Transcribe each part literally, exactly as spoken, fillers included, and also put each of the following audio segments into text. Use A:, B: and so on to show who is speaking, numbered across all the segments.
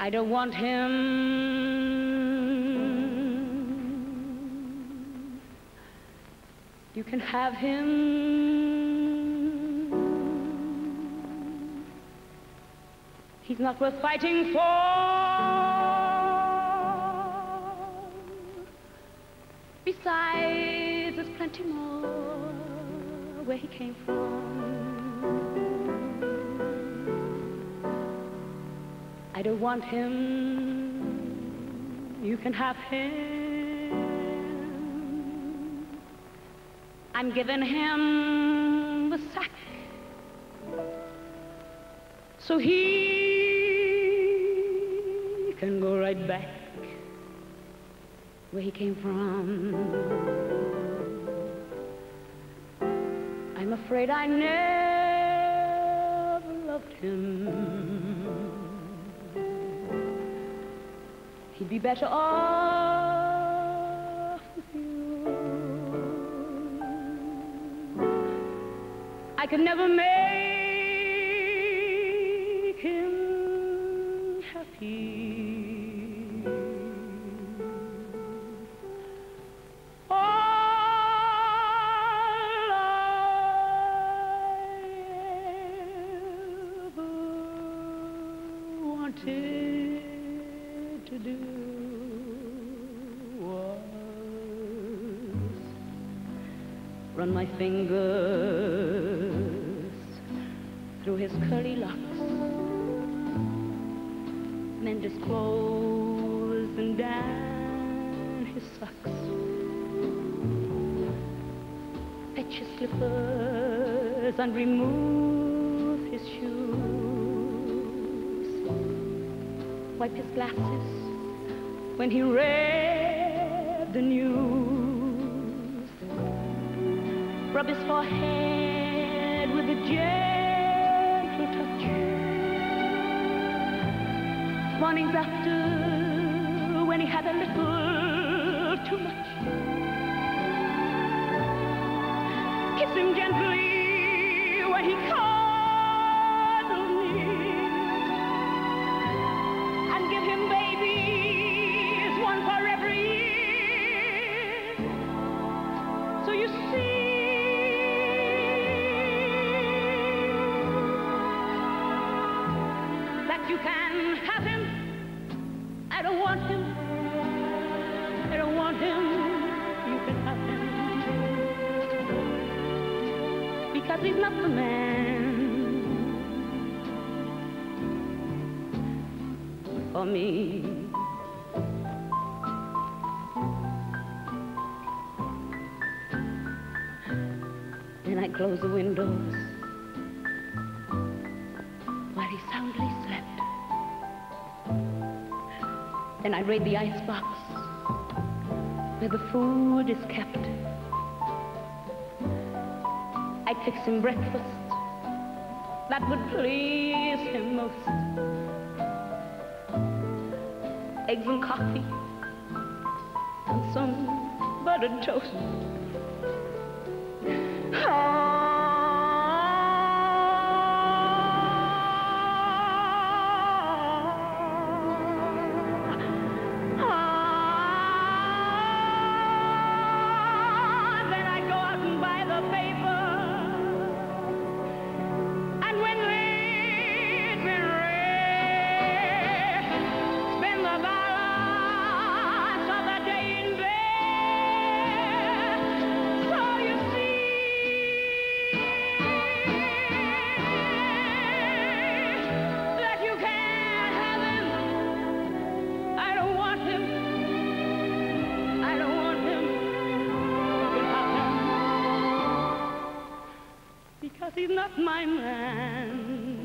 A: I don't want him. You can have him. He's not worth fighting for. Besides, there's plenty more where he came from. I don't want him. You can have him. I'm giving him the sack so he can go right back where he came from. I'm afraid I never loved him. He'd be better off with you. I could never make him happy. All I ever wanted to do was run my fingers through his curly locks, mend his clothes and darn his socks, fetch his slippers and remove his shoes, wipe his glasses when he read the news, rub his forehead with a gentle touch, mornings after when he had a little too much, kiss him gently when he cuddled me, and give him babies, one for every year. So you see, that you can have him. I don't want him. I don't want him. You can have him. Because he's not the man for me. Then I close the windows while he soundly slept. Then I raid the icebox where the food is kept. I'd fix him breakfast that would please him most. Eggs and coffee and some buttered toast. Oh. He's not my man.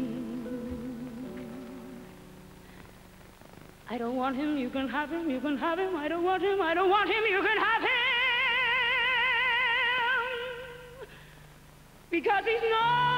A: I don't want him, you can have him, you can have him. I don't want him, I don't want him, you can have him. Because he's not